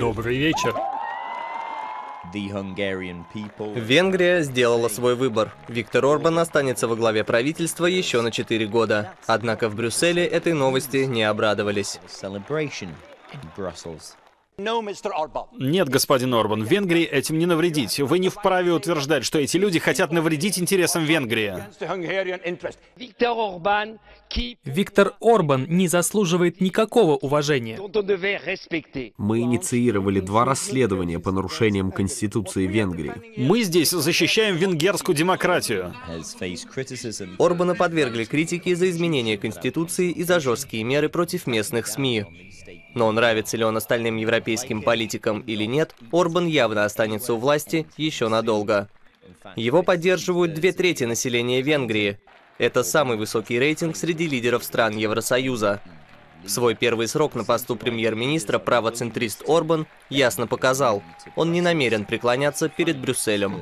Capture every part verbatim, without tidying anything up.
Добрый вечер. Венгрия сделала свой выбор. Виктор Орбан останется во главе правительства еще на четыре года. Однако в Брюсселе этой новости не обрадовались. Нет, господин Орбан, Венгрии этим не навредить. Вы не вправе утверждать, что эти люди хотят навредить интересам Венгрии. Виктор Орбан не заслуживает никакого уважения. Мы инициировали два расследования по нарушениям Конституции Венгрии. Мы здесь защищаем венгерскую демократию. Орбана подвергли критике за изменение Конституции и за жесткие меры против местных СМИ. Но нравится ли он остальным европейским политикам или нет, Орбан явно останется у власти еще надолго. Его поддерживают две трети населения Венгрии. Это самый высокий рейтинг среди лидеров стран Евросоюза. В свой первый срок на посту премьер-министра правоцентрист Орбан ясно показал, он не намерен преклоняться перед Брюсселем.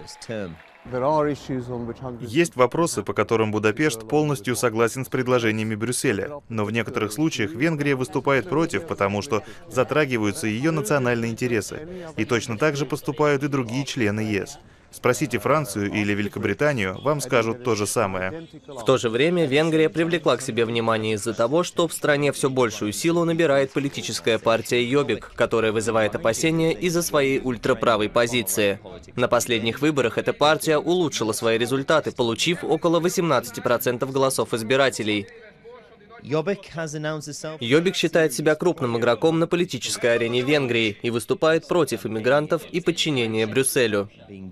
Есть вопросы, по которым Будапешт полностью согласен с предложениями Брюсселя, но в некоторых случаях Венгрия выступает против, потому что затрагиваются ее национальные интересы. И точно так же поступают и другие члены ЕС. Спросите Францию или Великобританию, вам скажут то же самое. В то же время Венгрия привлекла к себе внимание из-за того, что в стране все большую силу набирает политическая партия Йобик, которая вызывает опасения из-за своей ультраправой позиции. На последних выборах эта партия улучшила свои результаты, получив около восемнадцати процентов голосов избирателей. Йобик считает себя крупным игроком на политической арене Венгрии и выступает против иммигрантов и подчинения Брюсселю.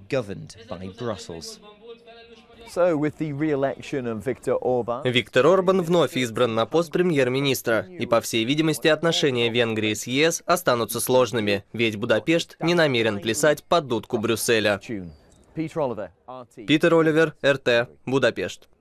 Виктор Орбан вновь избран на пост премьер-министра, и, по всей видимости, отношения Венгрии с ЕС останутся сложными, ведь Будапешт не намерен плясать под дудку Брюсселя. Питер Оливер, эр тэ, Будапешт.